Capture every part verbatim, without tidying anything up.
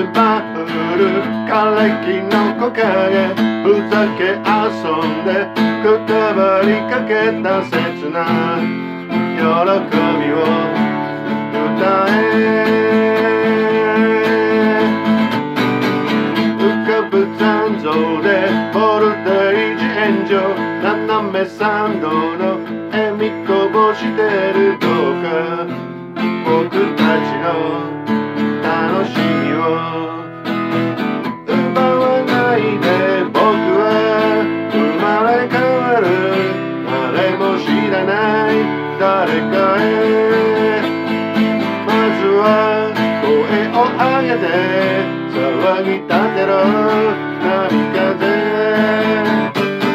ば降る枯れ木の木陰、ふざけ遊んでくたばりかけた切な喜びを歌え。浮かぶ残像でボルテージ炎上、斜め参道の笑みこぼしてるどうか僕たちの楽しみを奪わないで。僕は生まれ変わる、誰も知らない誰かへ。まずは声を上げて騒ぎ立てろ波風。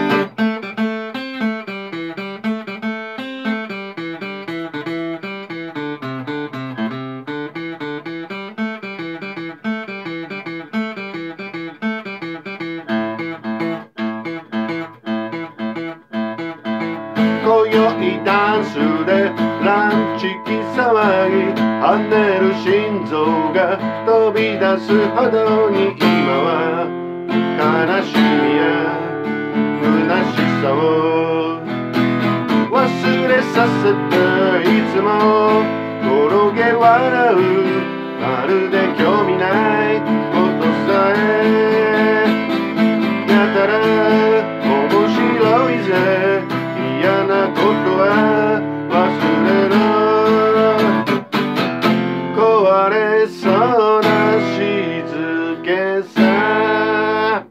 今宵ダンスでランチ気騒ぎ、跳ねる心臓が飛び出すほどに今は悲しみや虚しさを忘れさせて、いつも転げ笑うまるで興味ないことさえやたら面白いぜ。嫌なことは忘れろ、壊れそうな静けさ。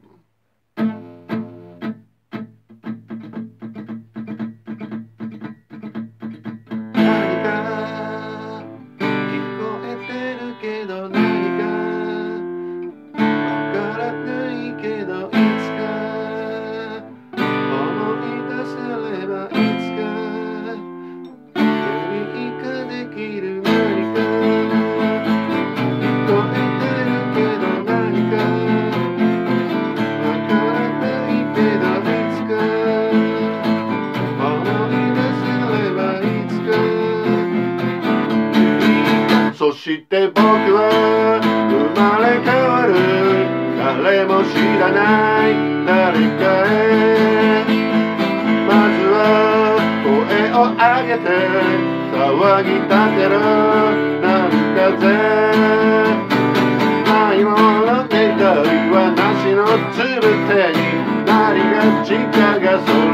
何か聞こえてるけど、何かわからないけど、いつか思い出せれば、いつかユリイカできる何か聞こえてるけど、何かわからないけど、いつか思い出せれば、いつかユリイカ。そして僕は生まれ変わる、誰も知らない誰かへ。まずは声を上げて騒ぎ立てろ波風。ないものねだりはなしのつぶてになりがちかがそれ